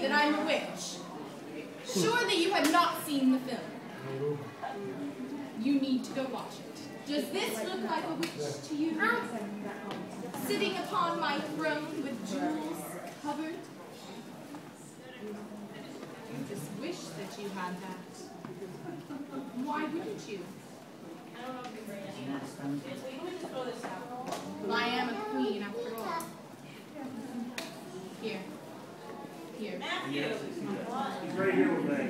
that I'm a witch. Surely you have not seen the film. You need to go watch it. Does this look like a witch to you? Sitting upon my throne with jewels covered? You just wish that you had that. Why wouldn't you? Well, I am a queen after all. Here. Here. He's right here with me.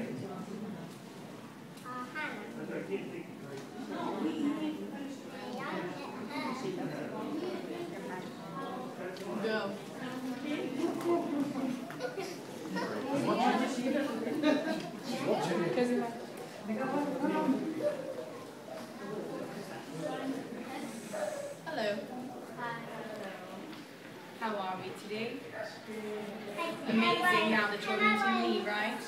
Go. Hello. How are we today? Amazing now that you're meeting me, right?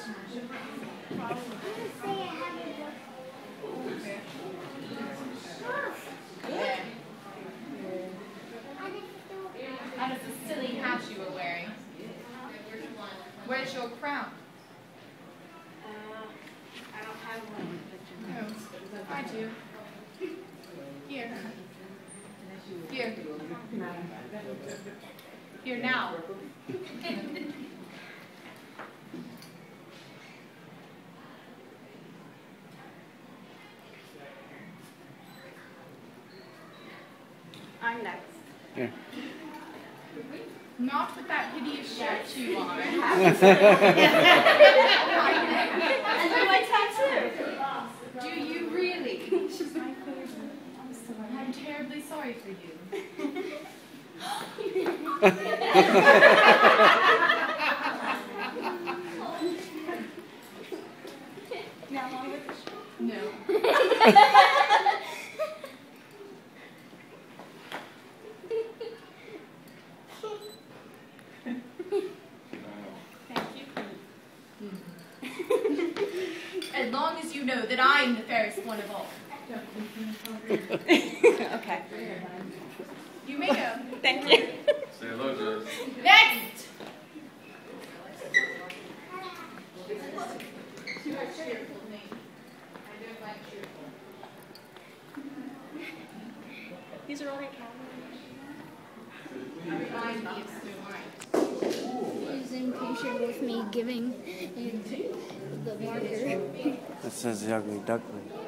Good. That is a silly hat you were wearing. Where's your crown? I don't have one. No, I do. Here. Here. Here now. I'm next. Here. Not with that hideous shirt you are. And my tattoo. Do you really? I'm terribly sorry for you. Now on with the shirt. No. As long as you know that I'm the fairest one of all. Okay. You may go. Thank you. Say hello, Jess. Next! You are cheerful, Nate. I don't like cheerful. These are all right Remind me of Snow White. He's impatient with me giving the marker. That says the ugly duckling.